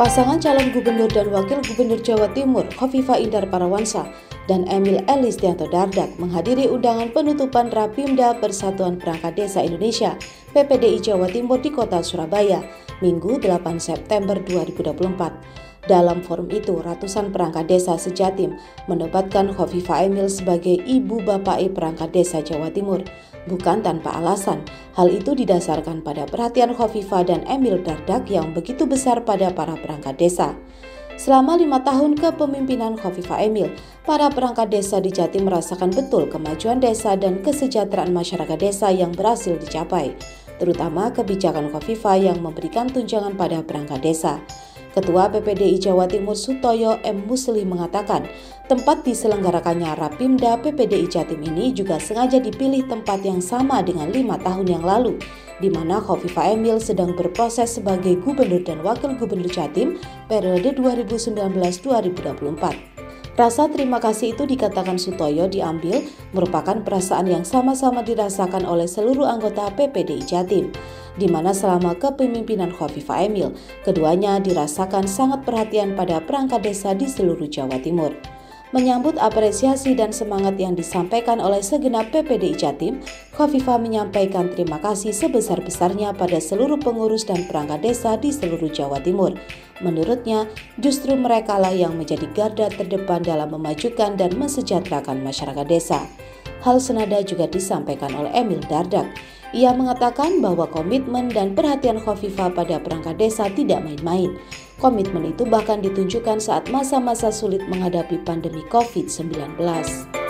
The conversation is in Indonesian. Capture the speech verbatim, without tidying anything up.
Pasangan calon gubernur dan wakil gubernur Jawa Timur, Khofifah Indar Parawansa dan Emil Elistianto Dardak menghadiri undangan penutupan Rapimda Persatuan Perangkat Desa Indonesia P P D I Jawa Timur di kota Surabaya, Minggu delapan September dua ribu dua puluh empat. Dalam forum itu, ratusan perangkat desa sejatim menobatkan Khofifah Emil sebagai ibu bapai perangkat desa Jawa Timur. Bukan tanpa alasan, hal itu didasarkan pada perhatian Khofifah dan Emil Dardak yang begitu besar pada para perangkat desa. Selama lima tahun kepemimpinan Khofifah Emil, para perangkat desa di Jatim merasakan betul kemajuan desa dan kesejahteraan masyarakat desa yang berhasil dicapai, terutama kebijakan Khofifah yang memberikan tunjangan pada perangkat desa. Ketua P P D I Jawa Timur Sutoyo M. Musli mengatakan, tempat diselenggarakannya Rapimda P P D I Jatim ini juga sengaja dipilih tempat yang sama dengan lima tahun yang lalu, di mana Khofifah Emil sedang berproses sebagai Gubernur dan Wakil Gubernur Jatim periode dua ribu sembilan belas sampai dua ribu dua puluh empat. Rasa terima kasih itu, dikatakan Sutoyo, diambil merupakan perasaan yang sama-sama dirasakan oleh seluruh anggota P P D I Jatim, di mana selama kepemimpinan Khofifah Emil, keduanya dirasakan sangat perhatian pada perangkat desa di seluruh Jawa Timur. Menyambut apresiasi dan semangat yang disampaikan oleh segenap P P D I Jatim, Khofifah menyampaikan terima kasih sebesar-besarnya pada seluruh pengurus dan perangkat desa di seluruh Jawa Timur. Menurutnya, justru merekalah yang menjadi garda terdepan dalam memajukan dan mensejahterakan masyarakat desa. Hal senada juga disampaikan oleh Emil Dardak. Ia mengatakan bahwa komitmen dan perhatian Khofifah pada perangkat desa tidak main-main. Komitmen itu bahkan ditunjukkan saat masa-masa sulit menghadapi pandemi covid sembilan belas.